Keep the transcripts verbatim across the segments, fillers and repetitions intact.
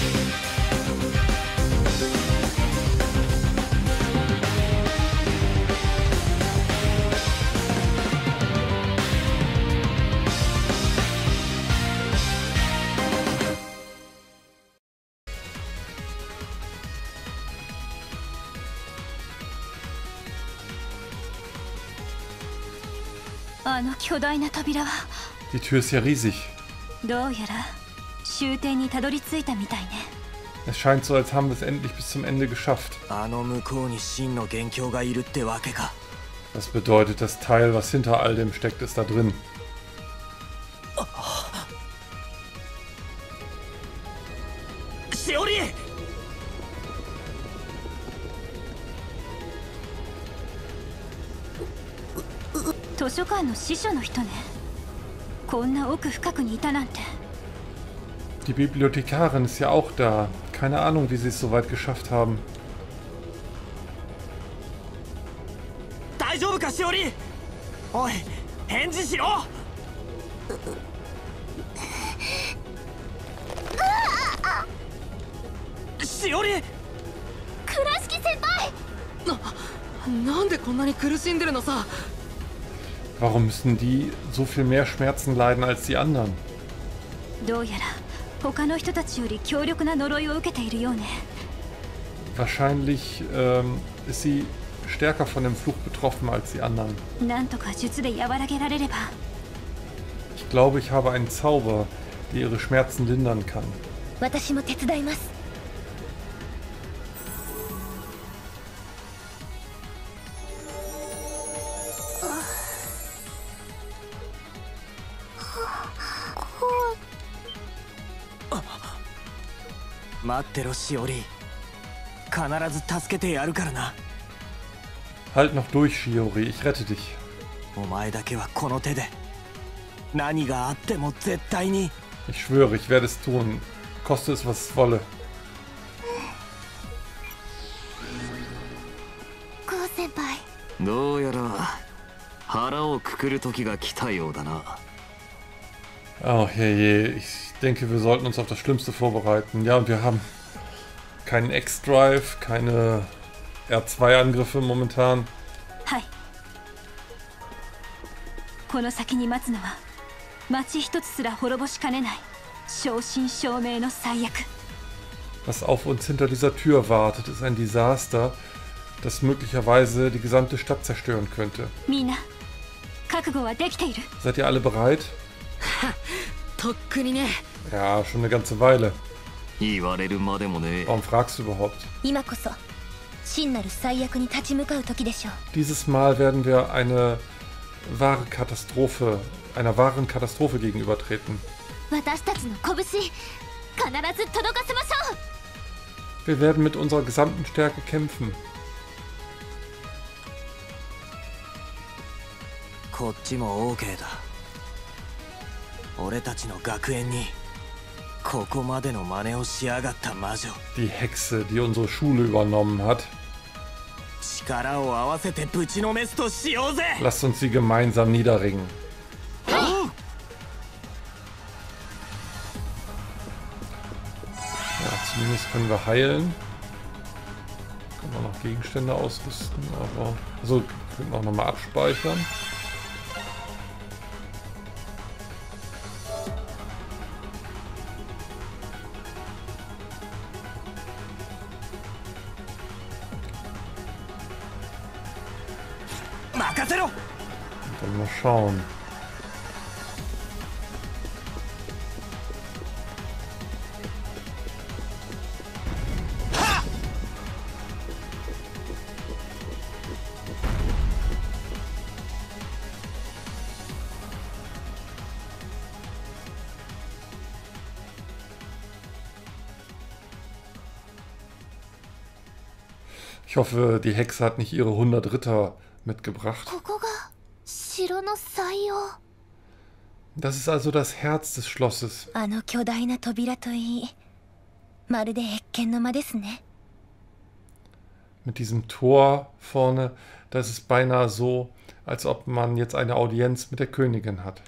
Die Tür ist ja riesig. Es scheint so, als haben wir es endlich bis zum Ende geschafft. Das bedeutet, das Teil, was hinter all dem steckt, ist da drin. Shiori! 図書館の司書の人ね。こんな奥深くにいたなんて。 Die Bibliothekarin ist ja auch da. Keine Ahnung, wie sie es so weit geschafft haben. 大丈夫か、しおり。おい、返事しろ。しおり。倉敷先輩。な、なんでこんなに苦しんでるのさ。 Warum müssen die so viel mehr Schmerzen leiden als die anderen? Wahrscheinlich ähm, ist sie stärker von dem Fluch betroffen als die anderen. Ich glaube, ich habe einen Zauber, der ihre Schmerzen lindern kann. 待ってろ、しおり。必ず助けてやるからな。 Halt noch durch, Shiori. Ich rette dich. お前だけはこの手で。何があっても絶対に。 Ich schwöre, ich werde es tun. Koste es, was es wolle. コウ先輩。どうやら腹をくくる時が来たようだな。 Oh je, je. Ich denke, wir sollten uns auf das Schlimmste vorbereiten. Ja, und wir haben keinen X-Drive, keine R zwei Angriffe momentan. Hi. Was auf uns hinter dieser Tür wartet, ist ein Desaster, das möglicherweise die gesamte Stadt zerstören könnte. Seid ihr alle bereit? Ja, schon eine ganze Weile. Warum fragst du überhaupt? Dieses Mal werden wir eine wahre Katastrophe, einer wahren Katastrophe gegenübertreten. Wir werden mit unserer gesamten Stärke kämpfen. 俺たちの学園にここまでの真似をしやがった魔女。 Die Hexe, die unsere Schule übernommen hat. 力を合わせてぶちのめすとしようぜ。 Lasst uns sie gemeinsam niederringen. Ja, zumindest können wir heilen. Können wir noch Gegenstände ausrüsten, aber also können wir auch noch mal abspeichern. Dann mal schauen. Ich hoffe, die Hexe hat nicht ihre hundert Ritter mitgebracht. Das ist also das Herz des Schlosses. Mit diesem Tor vorne, das ist beinahe so, als ob man jetzt eine Audienz mit der Königin hat.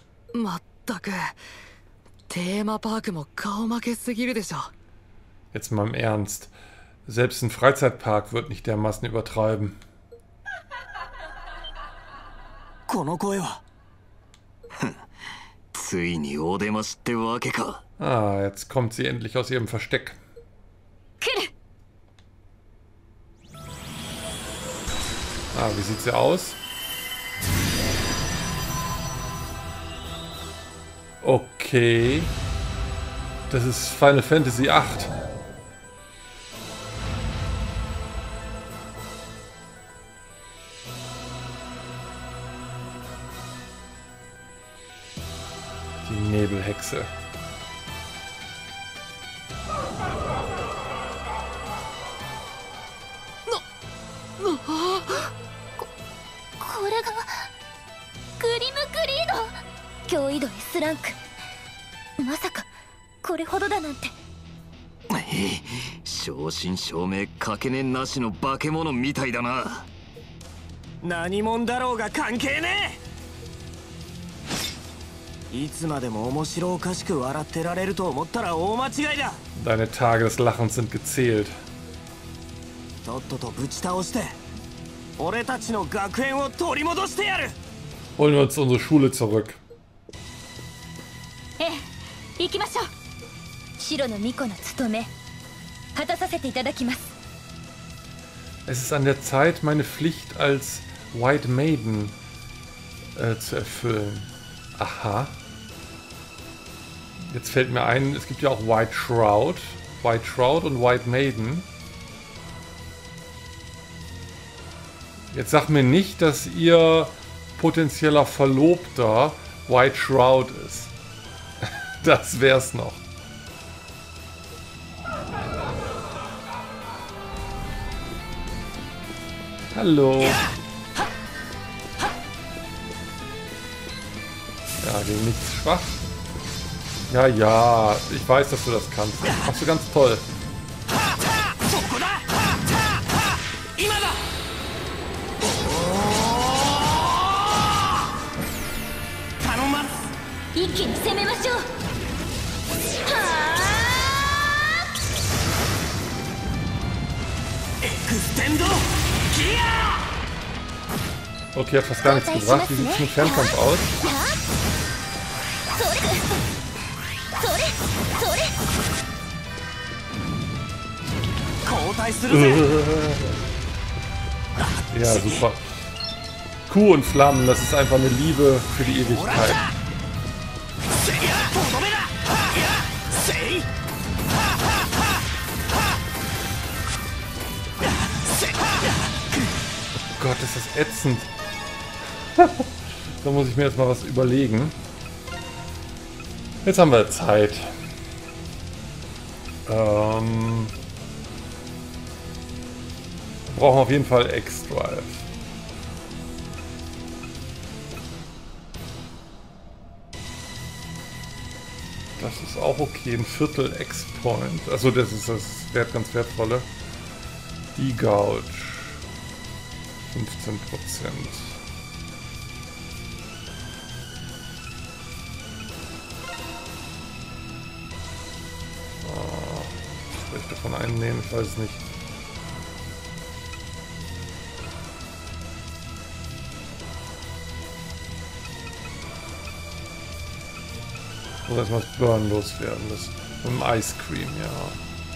Jetzt mal im Ernst. Selbst ein Freizeitpark wird nicht dermaßen übertreiben. この声はついにお出ましってわけか。 Ah, jetzt kommt sie endlich aus ihrem Versteck. 来る。 Ah, wie sieht sie aus? Okay. Das ist Final Fantasy acht. Die Nebelhexe. これがグリムグリード。驚異度 S ランク。まさかこれほどだなんて。 正真正銘かけねなしの化け物みたいだな。何者だろうが関係ねえ。いつまでも面白おかしく笑ってられると思ったら大間違いだ。 Deine Tage des Lachens sind gezählt. とっととぶち倒して俺たちの学園を取り戻してやる。 Holen wir uns unsere Schule zurück. ええ、行きましょう。白の巫女の務め果たさせていただきます。 Es ist an der Zeit, meine Pflicht als White Maiden äh, zu erfüllen. Aha. Jetzt fällt mir ein, es gibt ja auch White Shroud. White Shroud und White Maiden. Jetzt sag mir nicht, dass ihr potenzieller Verlobter White Shroud ist. Das wär's noch. Hallo. Ja, gegen nichts schwach. Ja, ja, ich weiß, dass du das kannst. Machst du ganz toll. Okay, hat fast gar nichts gebracht. Wie sieht es mit Fernkampf aus? Ja, super. Kuh und Flammen, das ist einfach eine Liebe für die Ewigkeit. Oh Gott, ist das ätzend. Da muss ich mir jetzt mal was überlegen. Jetzt haben wir Zeit. Ähm, wir brauchen auf jeden Fall X-Drive. Das ist auch okay. Ein Viertel X-Point. Also das ist das wert, ganz wertvolle. Die Gouge. fünfzehn Prozent. Oh, soll ich davon einnehmen? Ich weiß es nicht. Ich muss erstmal das Burn loswerden. Das mit dem Ice Cream, ja.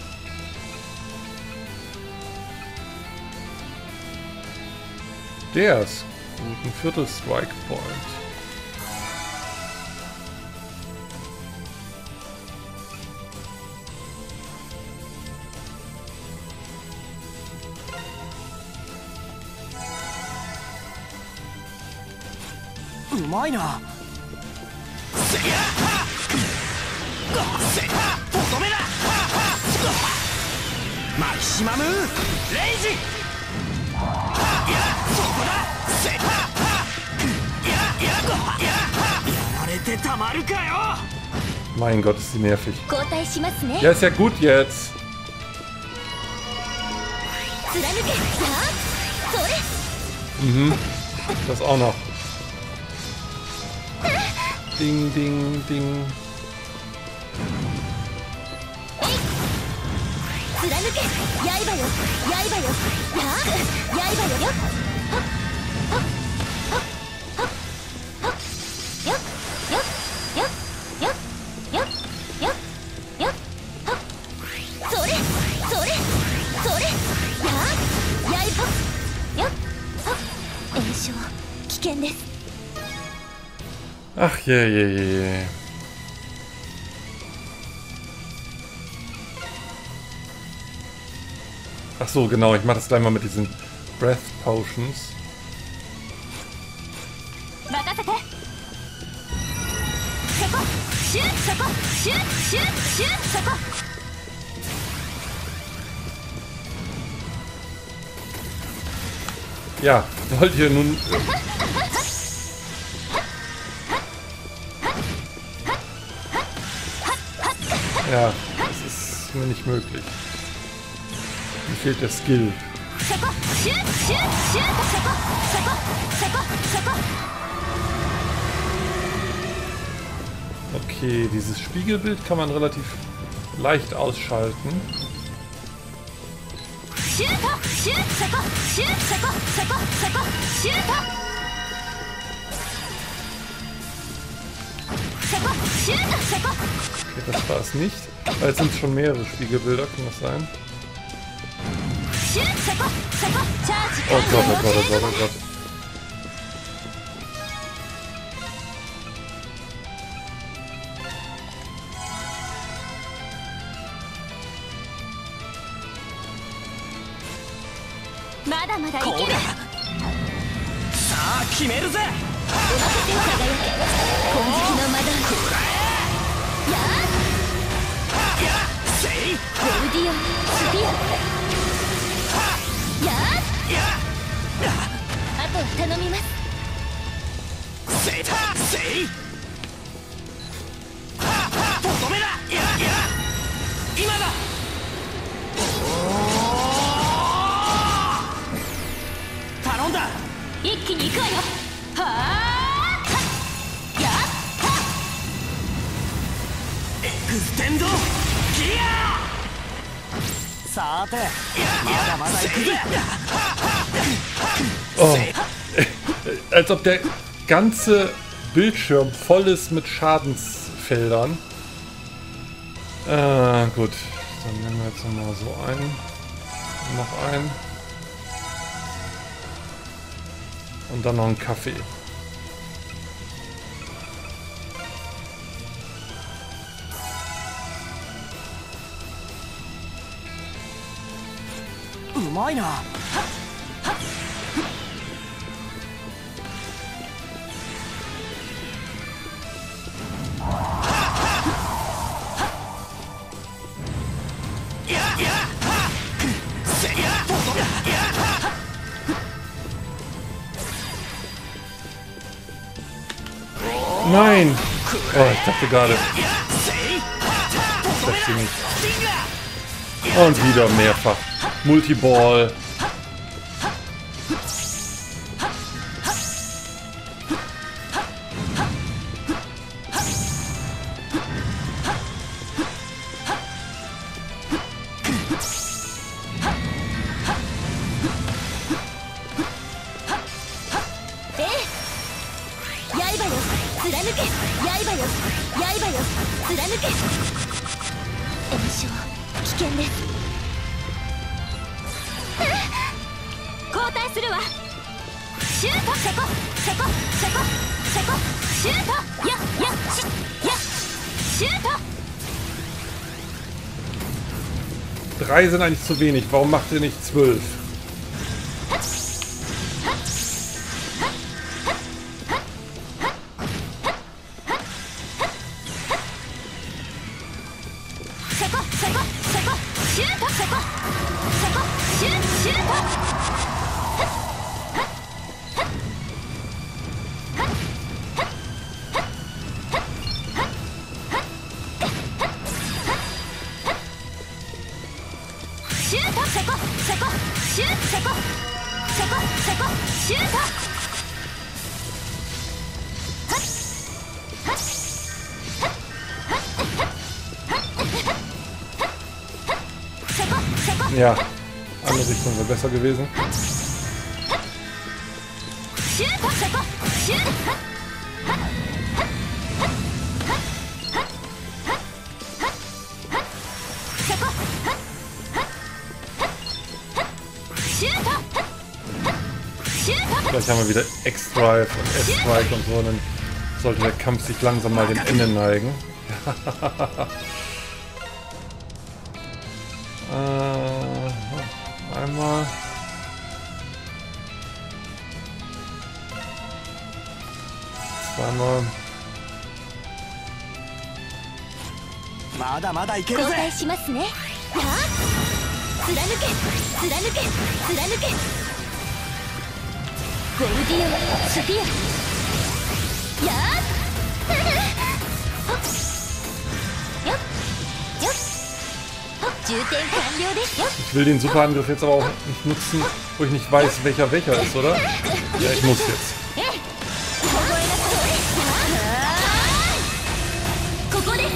Der ist gut. Ein Viertel Strike Point. Meiner. Maximum Rage! Mein Gott, ist sie nervig. Ja, ist ja gut jetzt. Mhm. Das auch noch. Ding, ding, ding. 貫け刃よ刃よやあ刃よよっはっはっはっはっはっよっよっよっよっよっよっよっはっそれそれそれやあ刃よっはっ炎症危険です。 Ach je, je, je, je. Ach so, genau, ich mache das gleich mal mit diesen Breath Potions. Ja, wollt ihr nun... Ja, das ist mir nicht möglich. Mir fehlt der Skill. Okay, dieses Spiegelbild kann man relativ leicht ausschalten. Okay, das war es nicht. Jetzt sind es schon mehrere Spiegelbilder, kann das sein? Oh Gott, oh Gott, oh Gott, oh Gott. Oh. Als ob der ganze Bildschirm voll ist mit Schadensfeldern. Äh, gut. Dann nehmen wir jetzt nochmal so einen. Noch einen. Und dann noch einen Kaffee. Nein! Oh, ich dachte gerade. Das trifft sie nicht. Und wieder mehrfach. Multiball. Drei sind eigentlich zu wenig. Warum macht ihr nicht zwölf? Ja, andere Richtung wäre besser gewesen. Vielleicht haben wir wieder X-Drive und S-Strike und so, und dann sollte der Kampf sich langsam mal dem Ende neigen. äh, einmal. Zweimal. まだまだいける交ぜ。 代しますね。やあ貫け貫け貫けゴルディオスフィアやあほっよっよっほっ充填完了ですよ。 Ich will den Superangriff jetzt aber auch nicht nutzen, wo ich nicht weiß, welcher welcher ist, oder? Ja, ich muss jetzt. ええ凍えなさい。ここです。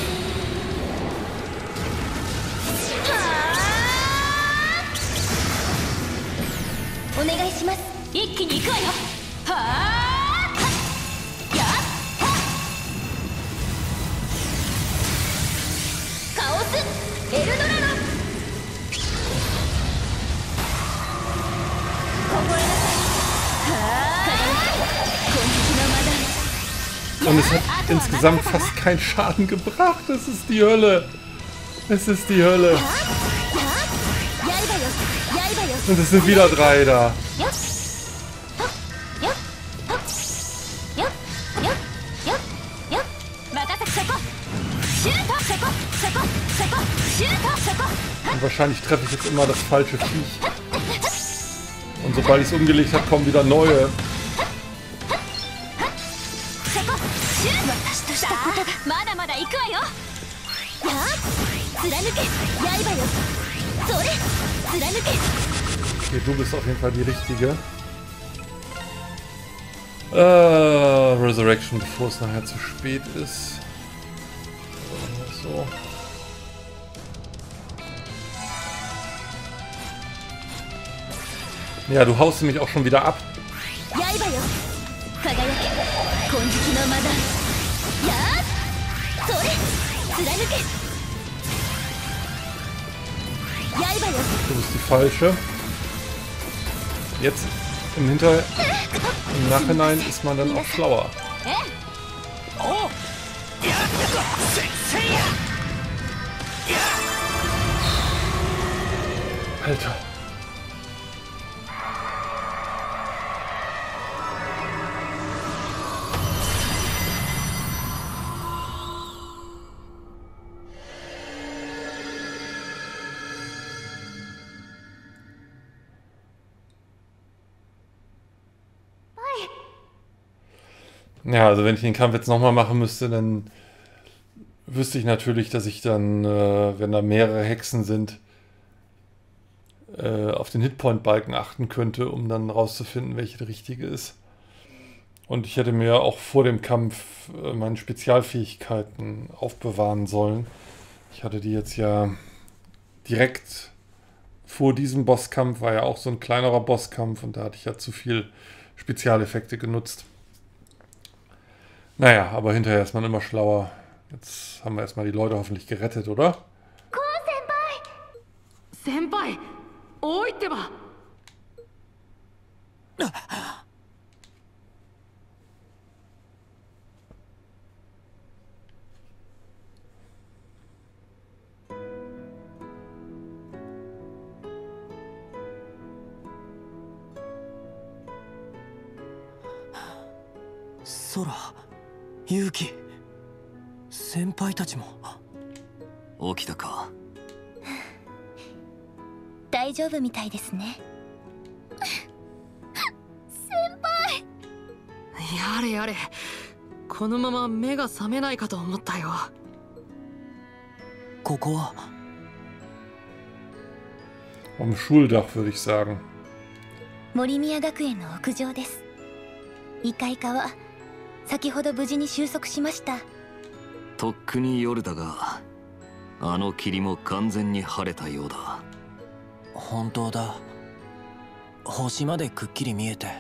お願いします。一気に行くわよ。はあやっカオスエルドラゴン凍えなさい。 Und es hat insgesamt fast keinen Schaden gebracht. Das ist die Hölle. Es ist die Hölle. Und es sind wieder drei da. Und wahrscheinlich treffe ich jetzt immer das falsche Viech. Und sobald ich es umgelegt habe, kommen wieder neue. まだまだ行くわよ。やあ貫け刃よ。それ貫け。 Okay, du bist auf jeden Fall die richtige. Äh, Resurrection, bevor es nachher zu spät ist. So. Ja, du haust mich auch schon wieder ab. 刃よ輝け金色のマダン。やあそれ貫け刃よ。 Du bist die falsche. Jetzt im Hinter... Im Nachhinein ist man dann auch schlauer. ええおやせせいや Alter. Ja, also wenn ich den Kampf jetzt nochmal machen müsste, dann wüsste ich natürlich, dass ich dann, äh, wenn da mehrere Hexen sind, äh, auf den Hitpoint-Balken achten könnte, um dann rauszufinden, welche die richtige ist. Und ich hätte mir auch vor dem Kampf äh, meine Spezialfähigkeiten aufbewahren sollen. Ich hatte die jetzt ja direkt vor diesem Bosskampf, war ja auch so ein kleinerer Bosskampf, und da hatte ich ja zu viel Spezialeffekte genutzt. Naja, aber hinterher ist man immer schlauer. Jetzt haben wir erstmal die Leute hoffentlich gerettet, oder? コウ先輩。 先輩多いってば。 空勇気先輩たちも起きたか。 大丈夫みたいですね。先輩。 やれやれこのまま目が覚めないかと思ったよ。 ここは Am Schuldach, würde ich sagen. 森宮学園の屋上です。異界化は先ほど無事に収束しました。 とっくに夜だが、あの霧も完全に晴れたようだ。 本当だ。星までくっきり見えて。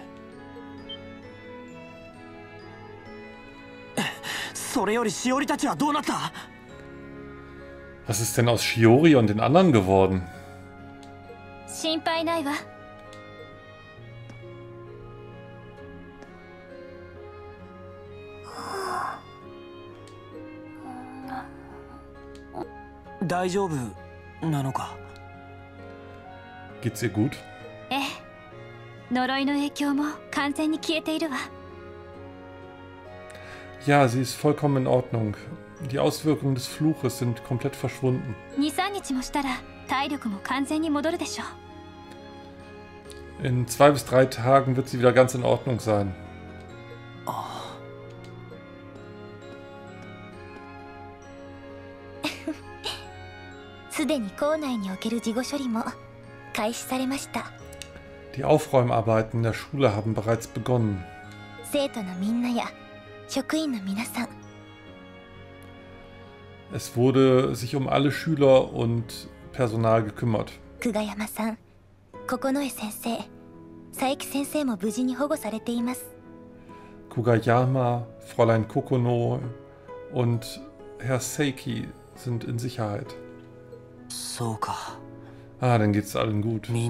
それよりしおりたちはどうなった？ Was ist denn aus Shiori und den anderen geworden? 心配ないわ。 大丈夫なのか？ Geht's ihr gut? ええ、呪いの影響も完全に消えているわ。 Ja, sie ist vollkommen in Ordnung. Die Auswirkungen des Fluches sind komplett verschwunden. に、さんにちもしたら体力も完全に戻るでしょう。 In zwei bis drei Tagen wird sie wieder ganz in Ordnung sein. すでに校内における事後処理も開始されました。 Die Aufräumarbeiten in der Schule haben bereits begonnen. 生徒のみんなや職員の皆さん、 Es wurde sich um alle Schüler und Personal gekümmert. 久我山さん、九重先生、佐伯先生も無事に保護されています。 Kugayama, Fräulein Kokono und Herr Seiki sind in Sicherheit. そうか。 Ah, dann geht's allen gut. みん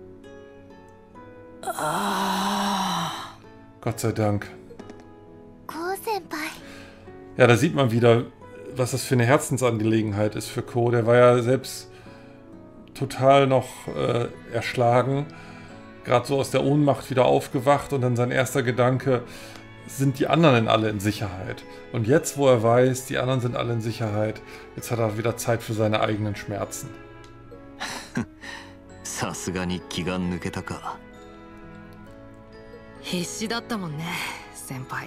あ Gott sei Dank. コウ先輩、 Ja, da sieht man wieder, was das für eine Herzensangelegenheit ist für Ko. Der war ja selbst total noch äh, erschlagen, gerade so aus der Ohnmacht wieder aufgewacht und dann sein erster Gedanke, sind die anderen denn alle in Sicherheit? Und jetzt, wo er weiß, die anderen sind alle in Sicherheit, jetzt hat er wieder Zeit für seine eigenen Schmerzen. さすがに気が抜けたか。 必死だったもんね、先輩。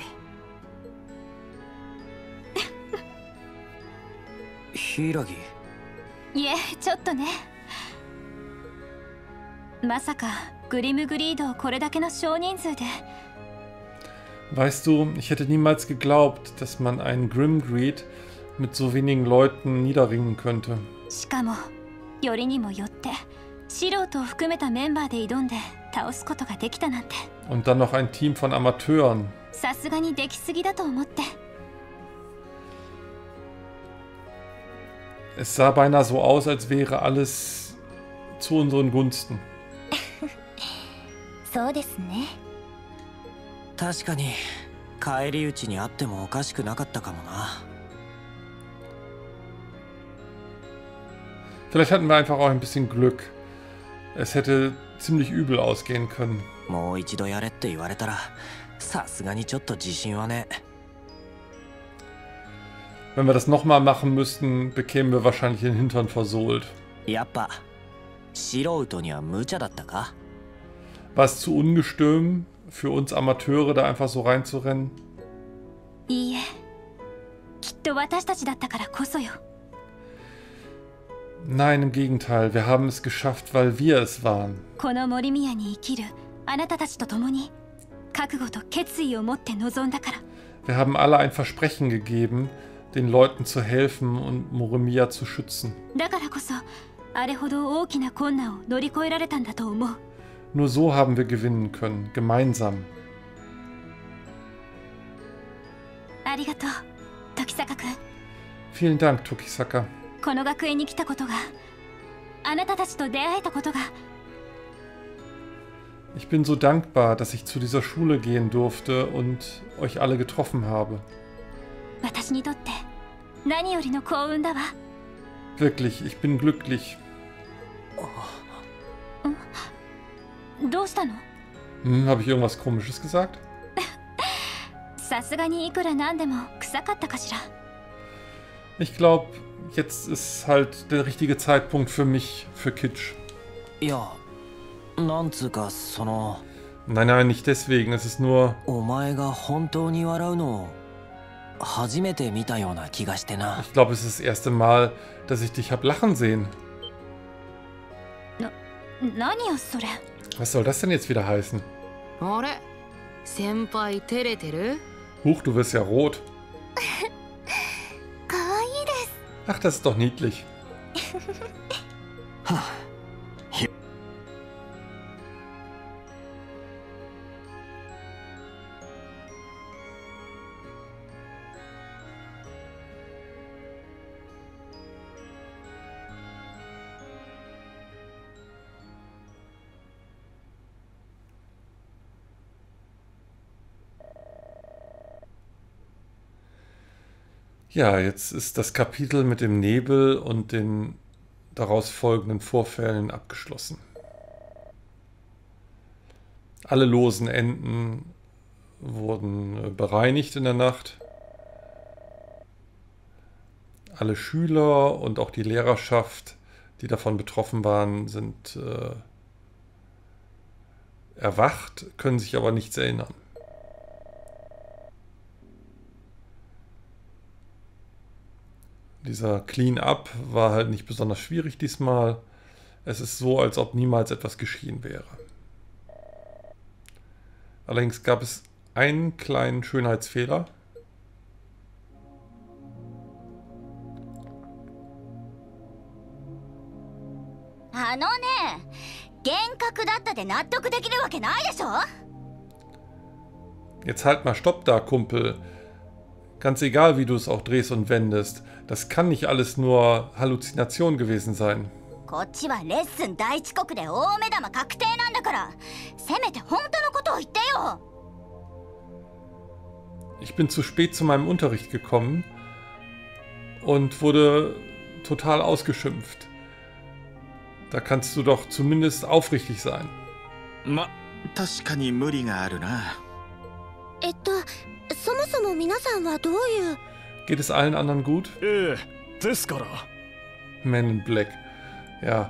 柊。 いえ、ちょっとね。まさかグリムグリードをこれだけの少人数で。 Weißt du, ich hätte niemals geglaubt, dass man einen Grimgreed mit so wenigen Leuten niederringen könnte. しかもよりにもよって素人を含めたメンバーで挑んで倒すことができたなんて。 Und dann noch ein Team von Amateuren. さすがにできすぎだと思って。 Es sah beinahe so aus, als wäre alles zu unseren Gunsten. そうですね。 確かに返り討ちにあってもおかしくなかったかもな。 Vielleicht hatten wir einfach auch ein bisschen Glück. Es hätte ziemlich übel ausgehen können. もう一度やれって言われたらさすがにちょっと自信はね。 Wenn wir das nochmal machen müssten, bekämen wir wahrscheinlich den Hintern versohlt. やっぱ素人には無茶だったか？ War es zu ungestüm für uns Amateure, da einfach so reinzurennen? いいえ、きっと私たちだったからこそよ。 Nein, im Gegenteil. Wir haben es geschafft, weil wir es waren. この森宮に生きるあなたたちと共に覚悟と決意を持って臨んだから。 Wir haben alle ein Versprechen gegeben, den Leuten zu helfen und Morimiya zu schützen. だからこそあれほど大きな困難を乗り越えられたんだと思う。 Nur so haben wir gewinnen können, gemeinsam. ありがとう、時坂君。 Vielen Dank, Tokisaka. この学園に来たことが、あなたたちと出会えたことが。 Ich bin so dankbar, dass ich zu dieser Schule gehen durfte und euch alle getroffen habe. 私にとって何よりの幸運だわ。 Wirklich, ich bin glücklich. どうしたの？ Hm, habe ich irgendwas Komisches gesagt? さすがにいくらなんでも臭かったかしら。 Ich glaube, jetzt ist halt der richtige Zeitpunkt für mich, für Kitsch. いや、なんつうかその。 Nein, nein, nicht deswegen. Es ist nur... お前が本当に笑うのを初めて見たような気がしてな。 Ich glaube, es ist das erste Mal, dass ich dich hab lachen sehen. な、何よそれ。 Was soll das denn jetzt wieder heißen? あれ、先輩照れてる？ Huch, du wirst ja rot. 可愛いです。 Ach, das ist doch niedlich. Ja, jetzt ist das Kapitel mit dem Nebel und den daraus folgenden Vorfällen abgeschlossen. Alle losen Enden wurden bereinigt in der Nacht. Alle Schüler und auch die Lehrerschaft, die davon betroffen waren, sind äh, erwacht, können sich aber nichts erinnern. Dieser Clean-up war halt nicht besonders schwierig diesmal. Es ist so, als ob niemals etwas geschehen wäre. Allerdings gab es einen kleinen Schönheitsfehler. Jetzt halt mal Stopp da, Kumpel. Ganz egal, wie du es auch drehst und wendest. Das kann nicht alles nur Halluzination gewesen sein. Ich bin zu spät zu meinem Unterricht gekommen und wurde total ausgeschimpft. Da kannst du doch zumindest aufrichtig sein. Ma, 確かに無理があるな。 えっと、そもそも皆さんはどういう... Geht es allen anderen gut? ええ、ですから。 Men in Black. Ja.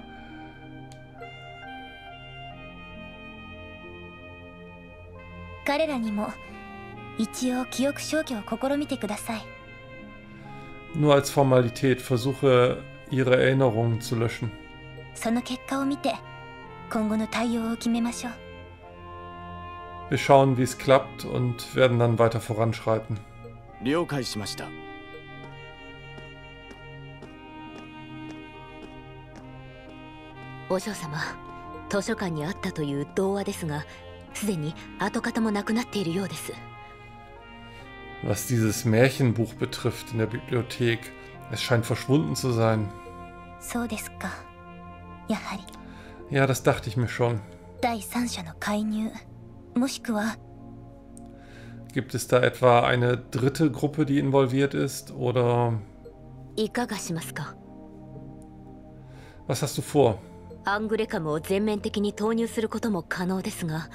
彼らにも一応記憶消去を試みてください。 Nur als Formalität versuche ihre Erinnerungen zu löschen. その結果を見て今後の対応を決めましょう。 Wir schauen, wie es klappt und werden dann weiter voranschreiten. 了解しました。 お嬢様、図書館にあったという童話ですが、すでに跡形もなくなっているようです。 Was dieses Märchenbuch betrifft in der Bibliothek, es scheint verschwunden zu sein. そうですか。やはり。 Ja, das dachte ich mir schon. 第三者の介入、もしくは Gibt es da etwa eine dritte Gruppe, die involviert ist, oder いかがしますか？ was hast du vor? アングレカムを全面的に投入することも可能ですが、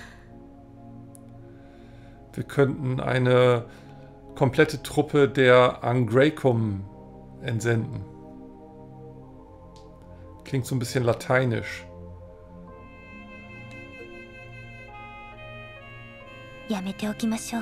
Wir könnten eine komplette Truppe der Angraecum entsenden. Klingt so ein bisschen lateinisch. やめておきましょう。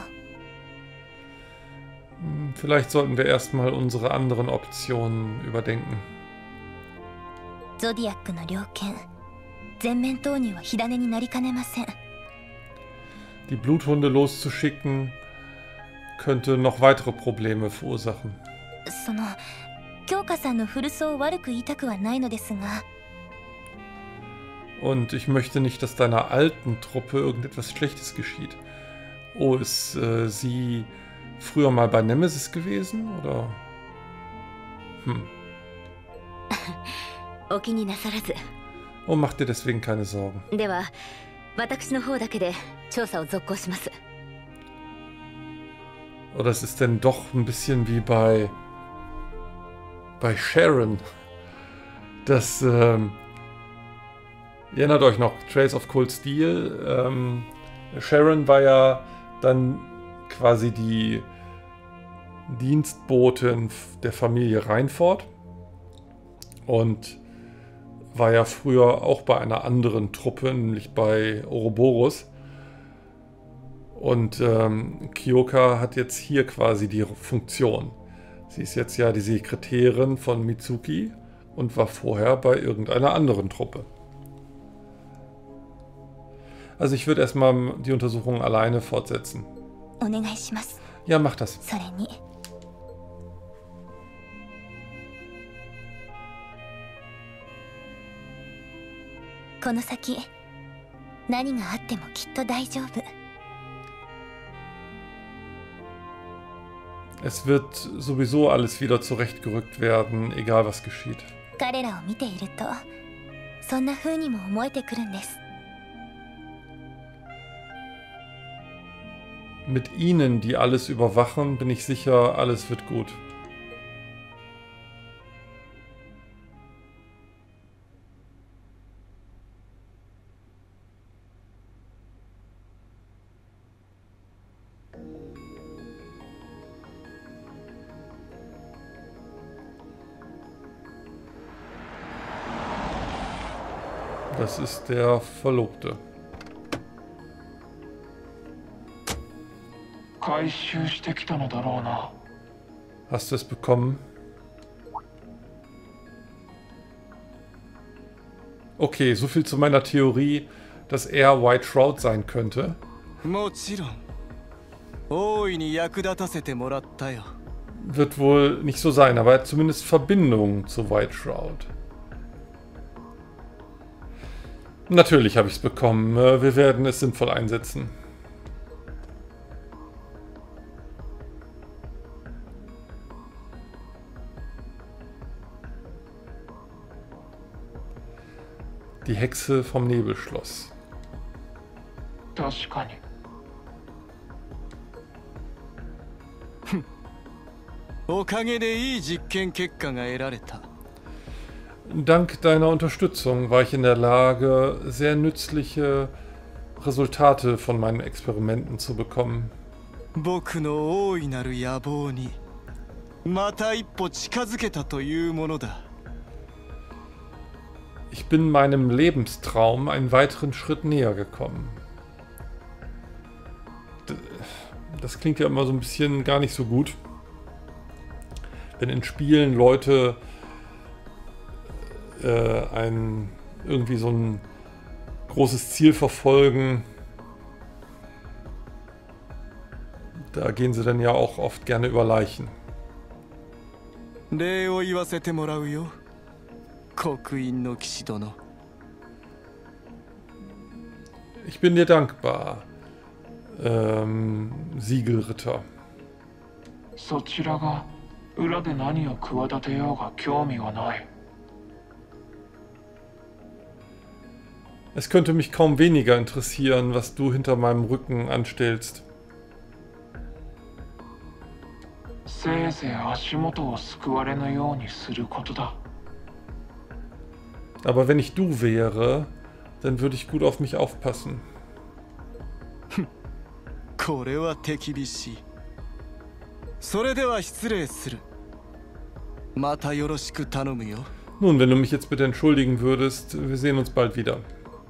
Hm, Vielleicht sollten wir erstmal unsere anderen Optionen überdenken. ゾディアックの猟犬、全面投入は火種になりかねません。 Die Bluthunde loszuschicken, könnte noch weitere Probleme verursachen. その京香さんの古巣を悪く言いたくはないのですが、 Und ich möchte nicht, dass deiner alten Truppe irgendetwas Schlechtes geschieht. Oh, ist äh, sie früher mal bei Nemesis gewesen, oder? Hm. お気になさらず。 Oh, mach dir deswegen keine Sorgen. では、私の方だけで調査を続行します。 Oder es ist denn doch ein bisschen wie bei bei Sharon. Das, ähm, ihr erinnert euch noch, Trails of Cold Steel. Ähm, Sharon war ja dann quasi die Dienstbotin der Familie Reinford und war ja früher auch bei einer anderen Truppe, nämlich bei Ouroboros. Und ähm, Kyoka hat jetzt hier quasi die Funktion. Sie ist jetzt ja die Sekretärin von Mitsuki und war vorher bei irgendeiner anderen Truppe. Also ich würde erstmal die Untersuchung alleine fortsetzen. お願いします。 Ja, mach das. それにこの先何があってもきっと大丈夫。 Es wird sowieso alles wieder zurechtgerückt werden, egal was geschieht. 彼らを見ているとそんな風にも思えてくるんです。 Mit ihnen, die alles überwachen, bin ich sicher, alles wird gut. Das ist der Verlobte. Hast du es bekommen? Okay, so viel zu meiner Theorie, dass er White Shroud sein könnte. Wird wohl nicht so sein, aber er hat zumindest Verbindung zu White Shroud. Natürlich habe ich es bekommen. Wir werden es sinnvoll einsetzen. Die Hexe vom Nebelschloss. Dank deiner Unterstützung war ich in der Lage, sehr nützliche Resultate von meinen Experimenten zu bekommen. Ich bin meinem Lebenstraum einen weiteren Schritt näher gekommen. Das klingt ja immer so ein bisschen gar nicht so gut, wenn in Spielen Leute äh, ein irgendwie so ein großes Ziel verfolgen. Da gehen sie dann ja auch oft gerne über Leichen. Ich bin dir dankbar, ähm, Siegelritter. Es könnte mich kaum weniger interessieren, was du hinter meinem Rücken anstellst. Aber wenn ich du wäre, dann würde ich gut auf mich aufpassen. Nun, wenn du mich jetzt bitte entschuldigen würdest, wir sehen uns bald wieder.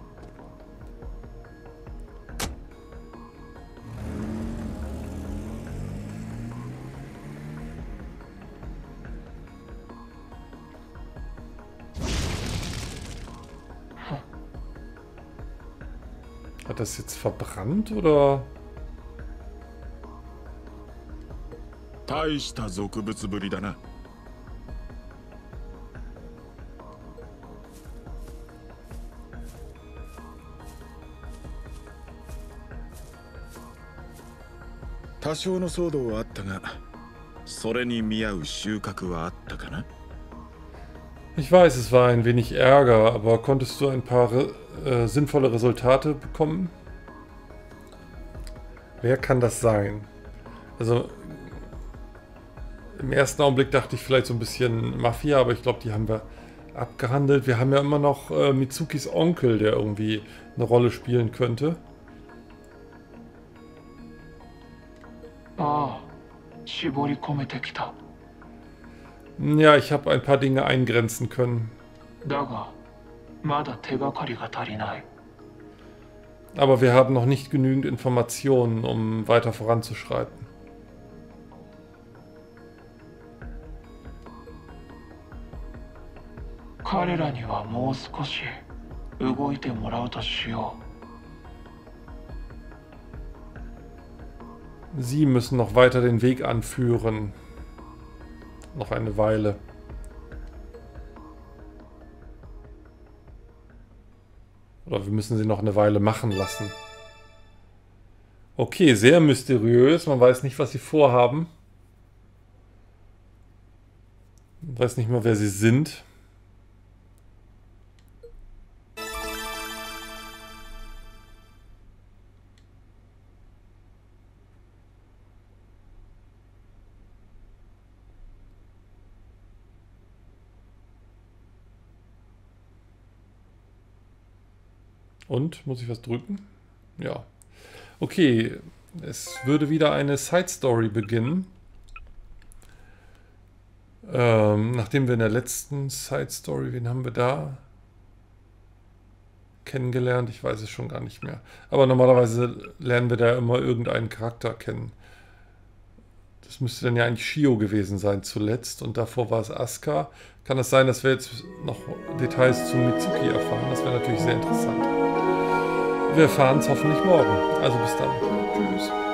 Hat das jetzt verbrannt, oder? 大した俗物ぶりだな。多少の騒動はあったが、それに見合う収穫はあったかな? Ich weiß, es war ein wenig Ärger, aber konntest du ein paar äh, sinnvolle Resultate bekommen? Wer kann das sein? Also im ersten Augenblick dachte ich vielleicht so ein bisschen Mafia, aber ich glaube, die haben wir abgehandelt. Wir haben ja immer noch äh, Mitsukis Onkel, der irgendwie eine Rolle spielen könnte. Ja, ich habe ein paar Dinge eingrenzen können. Aber wir haben noch nicht genügend Informationen, um weiter voranzuschreiten. Sie müssen noch weiter den Weg anführen. Noch eine Weile. Oder wir müssen sie noch eine Weile machen lassen. Okay, sehr mysteriös. Man weiß nicht, was sie vorhaben. Man weiß nicht mal, wer sie sind. Und? Muss ich was drücken? Ja. Okay, es würde wieder eine Side-Story beginnen. Ähm, nachdem wir in der letzten Side-Story, wen haben wir da? kennengelernt? Ich weiß es schon gar nicht mehr. Aber normalerweise lernen wir da immer irgendeinen Charakter kennen. Das müsste dann ja eigentlich Shio gewesen sein zuletzt und davor war es Asuka. Kann es sein, dass wir jetzt noch Details zu Mitsuki erfahren? Das wäre natürlich sehr interessant. Wir erfahren es hoffentlich morgen. Also bis dann. Tschüss.